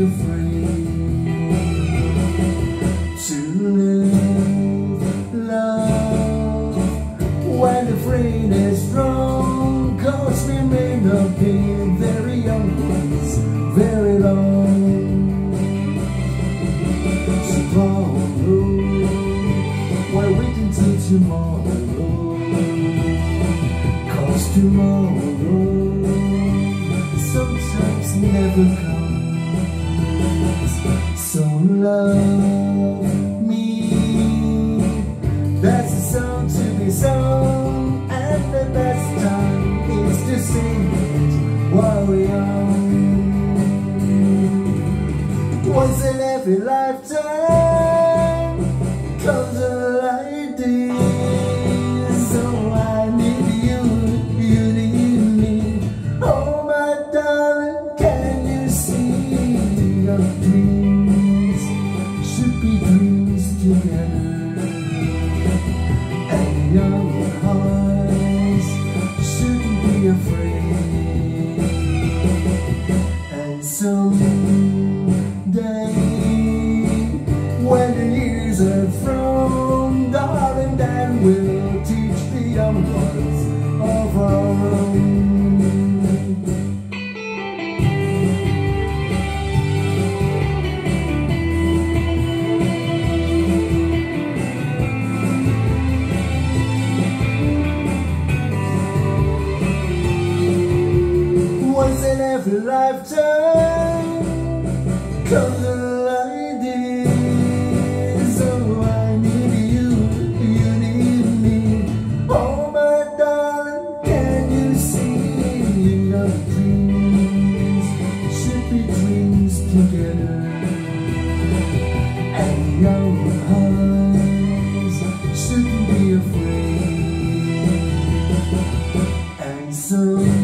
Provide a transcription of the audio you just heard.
afraid to live love when the brain is strong, 'cause we may not be very young ones very long. Tomorrow, we're waiting till tomorrow, 'cause tomorrow sometimes never comes. So love me, that's a song to be sung, and the best time is to sing it while we're young. Once in every lifetime comes a light day, so I need you, you need me. Oh my darling, can you see your dreams should be dreams together, and young hearts shouldn't be afraid. And someday, when the years are from, darling, then we'll teach the young ones of our own. Once in every lifetime comes a light day, so I need you, you need me. Oh my darling, can you see your dreams should be dreams together, and young hearts shouldn't be afraid. And so